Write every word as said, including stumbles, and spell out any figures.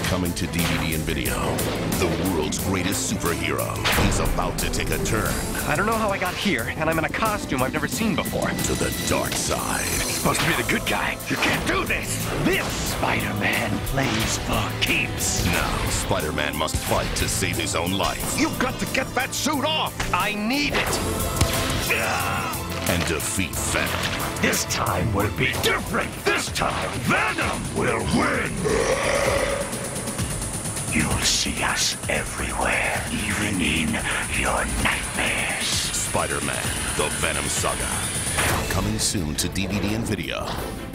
Coming to D V D and video, the world's greatest superhero is about to take a turn. I don't know how I got here, and I'm in a costume I've never seen before. To the dark side. He's supposed to be the good guy. You can't do this. This Spider-Man plays for keeps. Now, Spider-Man must fight to save his own life. You've got to get that suit off! I need it. And defeat Venom. This time will be different. This time, Venom will win. You'll see us everywhere, even in your nightmares. Spider-Man, the Venom Saga. Coming soon to D V D and video.